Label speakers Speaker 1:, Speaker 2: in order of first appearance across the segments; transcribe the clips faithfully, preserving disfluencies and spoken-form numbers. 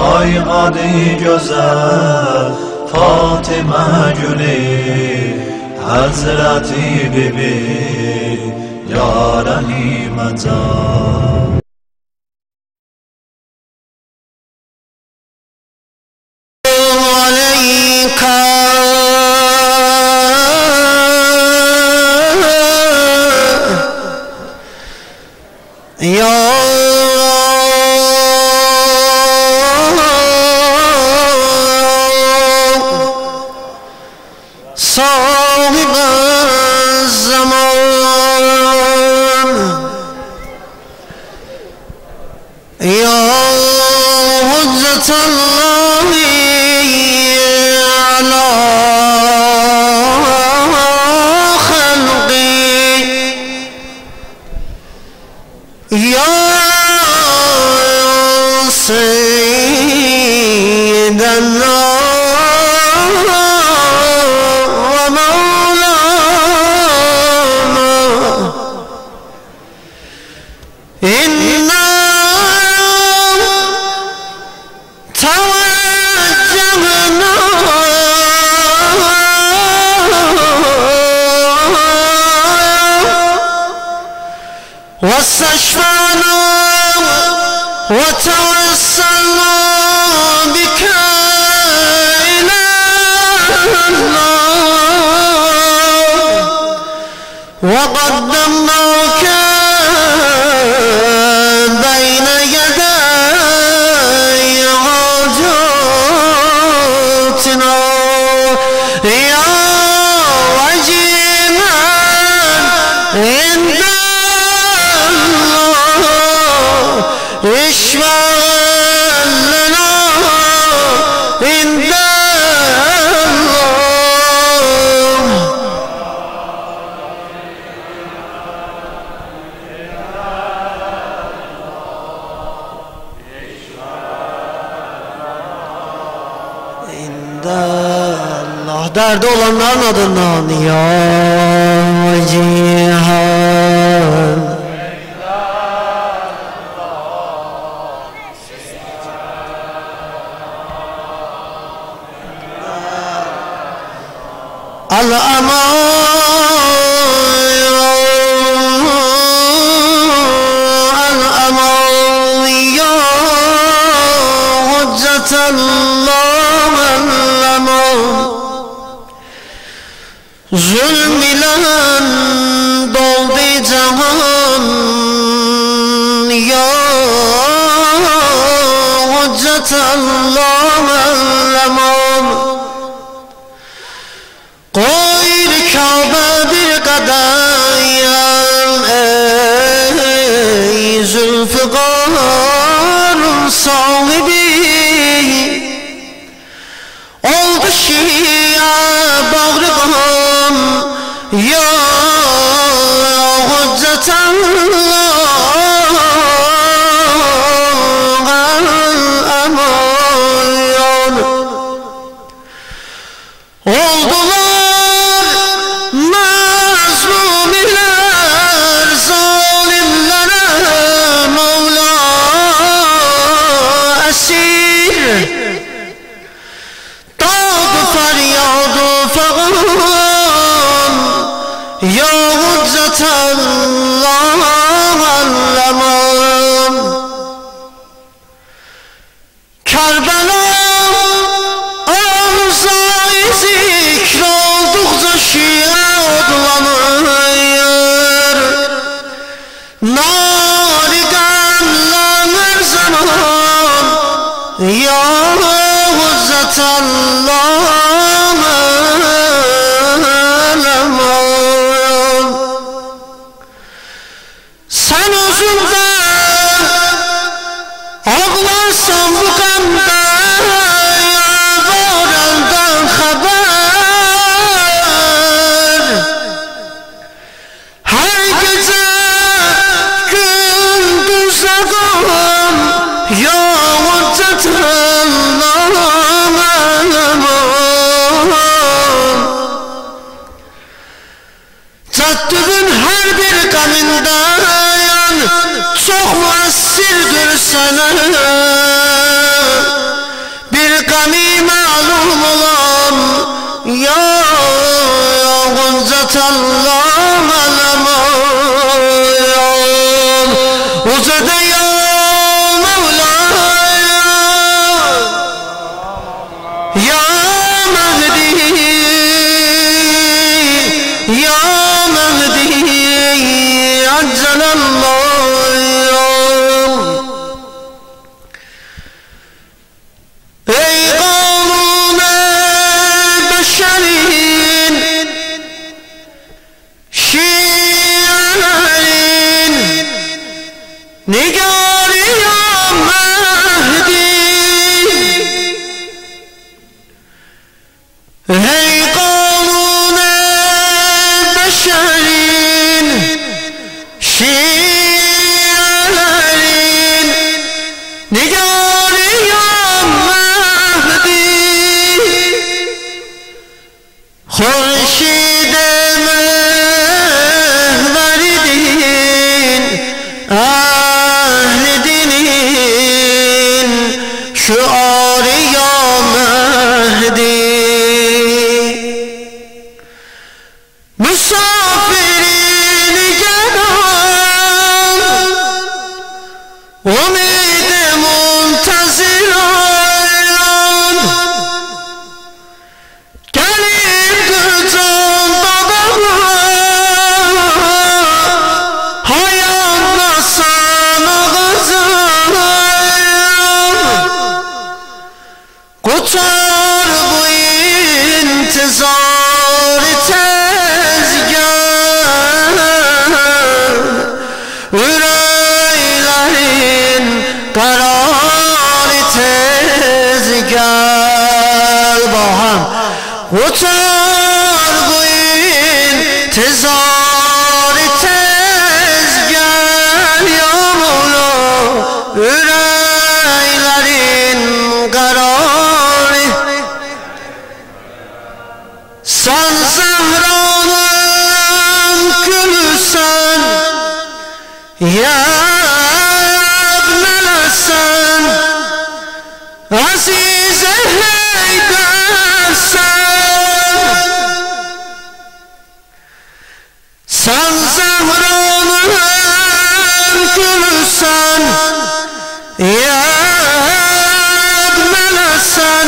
Speaker 1: آی جزل فاطمه جلی حضرتی بیبی یا رحیم جان.
Speaker 2: صاحب الزمان یا حجت الله علی خلقی یا سید الله واستشفعنا وتوسلنا بك إلى الله وقدمناك بين يدي حاجاتنا يا وجيها عند اشفع لنا عند الله. عند الله. Derdi olanların adından ya cihan. الأمان الأمان يا حجة الله الأمان ظلم لن doldu cihan ya حجة الله الأمان Koyr Kabe bir kadayam ey Zülfikar'ın sahibi oldu şia bağrıqam ya Hüccetallah aman oldular ya Hüccetallah allemam Kerbela arzu-i zikr oldukça şia odlanır nar-ı gamler zaman ya Hüccetallah sen özünde ağlarsan bu gamda ya var elden haber her gece gündüz ağam ya Hüccetallah Caddübün her bir gamında çok müessirdir sana يا غنزة الله المويان وزد يا مولاي يا مهدي يا مهدي عجل الله اي قانون البشرين شيعين نقال يا مهدي هي قانون البشرين شيعين نقال يا مهدي خورشید محوردین اهل دینین شعار یا مهدی مسافرین گران امید منتظران گلیم دجان دادم هایم نسان غزان قطار bu intizar tezgah Üreylerin kararı tezgah Baham Uçar bu intizar tezgah Ya Mevla Üreylerin kararı Sen Zehra'nın gülüsen Ya Ebnelesen Azize Heydersen Sen Zehra'nın gülüsen Ya Ebnelesen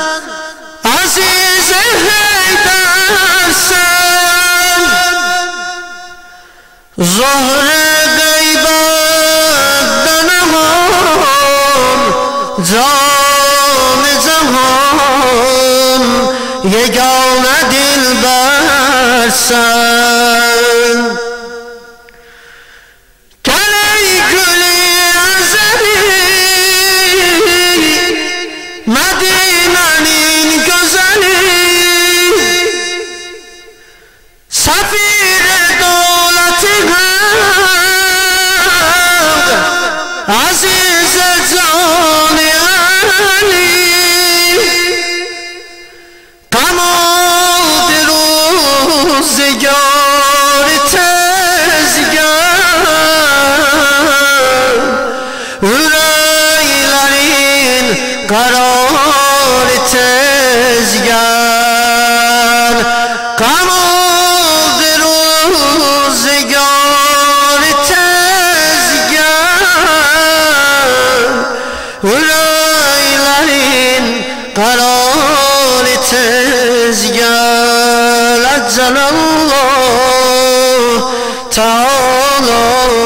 Speaker 2: Azize Heydersen Zahre gaybetten aman Can-ı cahan Yegane dilbersen Gel ey gül-i ezeli Medine'nin gözeli Sefir devleti hak Azize can-ı Ali Kamal-ı rüzgar tezgah Üreylerin kararı tezgah Kamal-ı rüzgar tezgah Üreylerin kararı tezgah Eccelallah Teala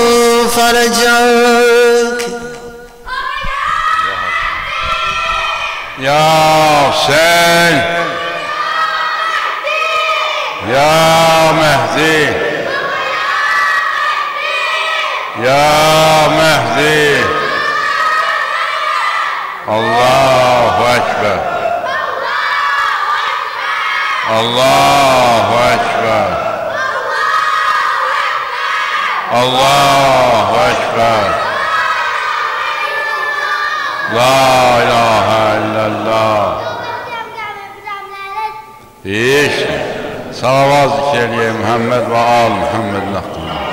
Speaker 2: ferecek
Speaker 3: Ya Hüseyin Ya Mehdi Ya Mehdi Allahu Ekber Allahu Ekber Allahu Ekber La ilahe illallah Hiç salavat zikriye Muhammed ve al Muhammed'in hakkında